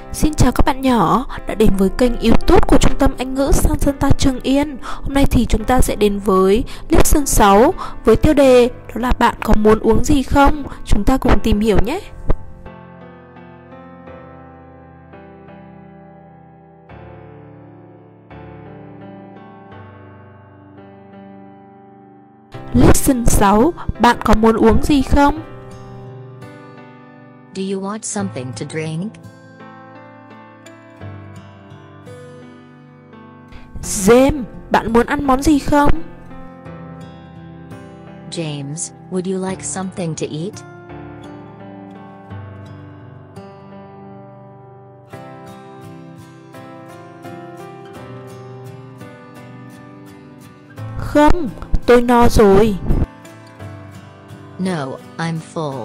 Xin chào các bạn nhỏ đã đến với kênh YouTube của Trung tâm Anh ngữ San Santa Trường Yên. Hôm nay thì chúng ta sẽ đến với Lesson 6 với tiêu đề đó là bạn có muốn uống gì không? Chúng ta cùng tìm hiểu nhé. Lesson 6, bạn có muốn uống gì không? Do you want something to drink? James, bạn muốn ăn món gì không? James, would you like something to eat? Không, tôi no rồi. No, I'm full.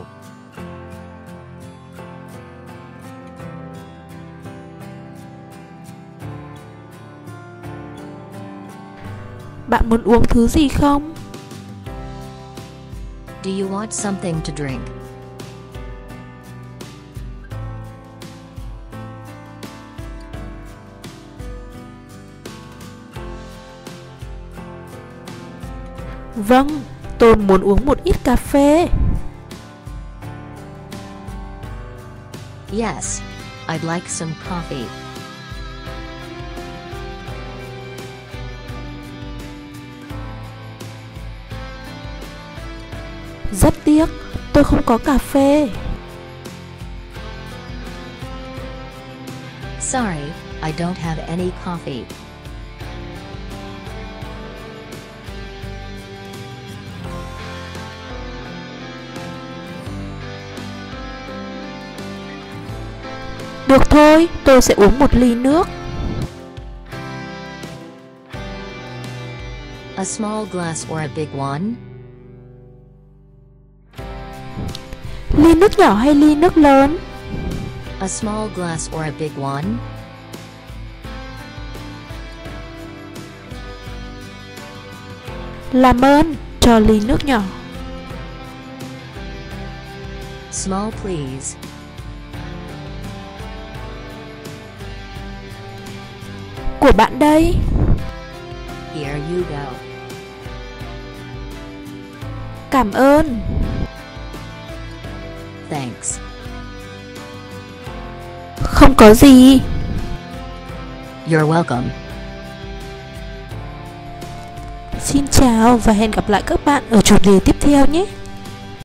Bạn muốn uống thứ gì không? Do you want something to drink? Vâng, tôi muốn uống một ít cà phê. Yes, I'd like some coffee. Rất tiếc, tôi không có cà phê. Sorry, I don't have any coffee. Được thôi, tôi sẽ uống một ly nước. A small glass or a big one? Ly nước nhỏ hay ly nước lớn? A small glass or a big one? Làm ơn, cho ly nước nhỏ. Small please. Của bạn đây. Here you go. Cảm ơn. Thanks. Không có gì. You're welcome. Xin chào và hẹn gặp lại các bạn ở chủ đề tiếp theo nhé.